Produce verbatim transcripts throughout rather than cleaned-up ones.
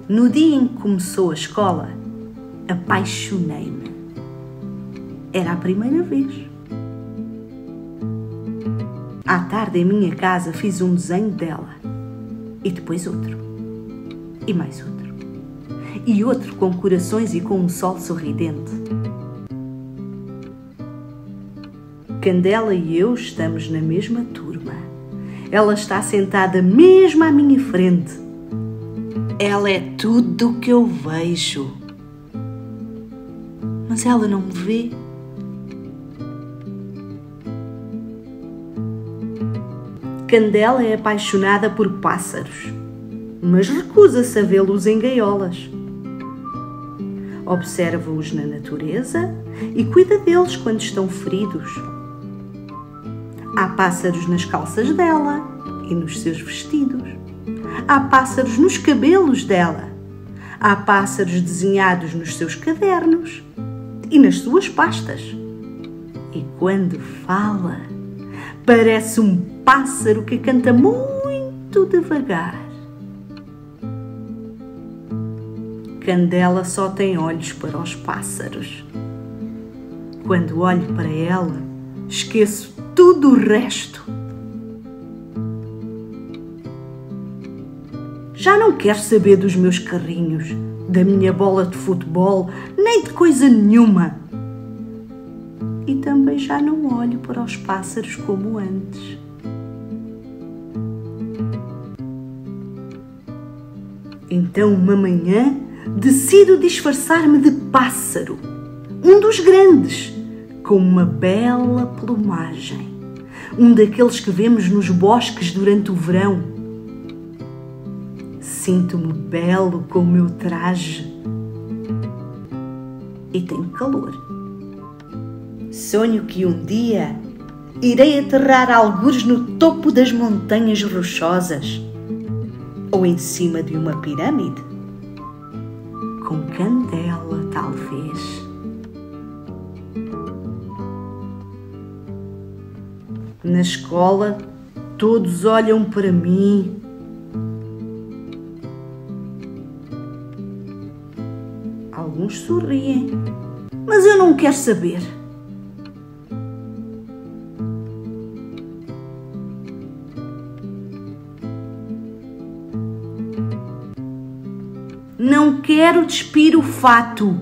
No dia em que começou a escola, apaixonei-me. Era a primeira vez. À tarde, em minha casa, fiz um desenho dela. E depois outro. E mais outro. E outro com corações e com um sol sorridente. Candela e eu estamos na mesma turma. Ela está sentada mesmo à minha frente. Ela é tudo o que eu vejo. Mas ela não me vê. Candela é apaixonada por pássaros, mas recusa-se a vê-los em gaiolas. Observa-os na natureza e cuida deles quando estão feridos. Há pássaros nas calças dela e nos seus vestidos. Há pássaros nos cabelos dela. Há pássaros desenhados nos seus cadernos e nas suas pastas. E quando fala, parece um pássaro que canta muito devagar. Candela só tem olhos para os pássaros. Quando olho para ela, esqueço tudo o resto. Já não quero saber dos meus carrinhos, da minha bola de futebol, nem de coisa nenhuma. E também já não olho para os pássaros como antes. Então, uma manhã, decido disfarçar-me de pássaro, um dos grandes, com uma bela plumagem, um daqueles que vemos nos bosques durante o verão. Sinto-me belo com o meu traje e tenho calor. Sonho que um dia irei aterrar algures no topo das montanhas rochosas ou em cima de uma pirâmide, com Candela, talvez. Na escola, todos olham para mim. Alguns sorriem, mas eu não quero saber. Não quero despir o fato.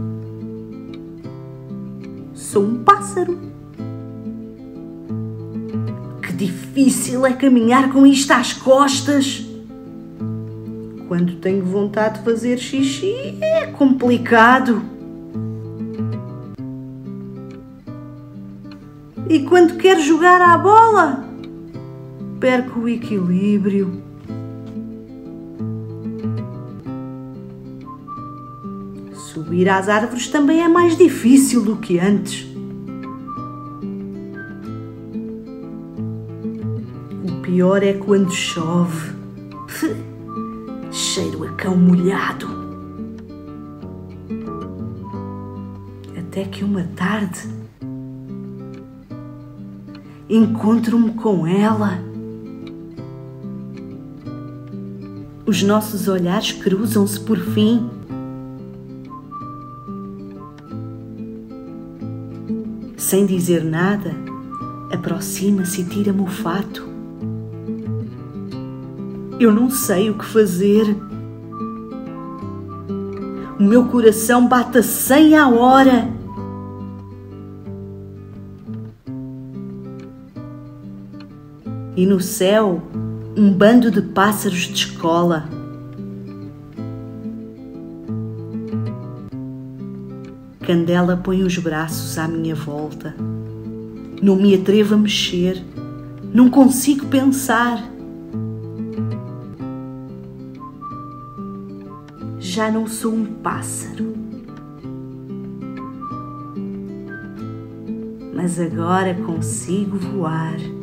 Sou um pássaro. Que difícil é caminhar com isto às costas. Quando tenho vontade de fazer xixi, é complicado. E quando quero jogar à bola, perco o equilíbrio. Subir às árvores também é mais difícil do que antes. O pior é quando chove. Cheiro a cão molhado. Até que uma tarde encontro-me com ela. Os nossos olhares cruzam-se por fim. Sem dizer nada, aproxima-se e tira-me o fato. Eu não sei o que fazer. O meu coração bate a cem à hora. E no céu, um bando de pássaros de escola. Candela põe os braços à minha volta. Não me atrevo a mexer. Não consigo pensar. Já não sou um pássaro. Mas agora consigo voar.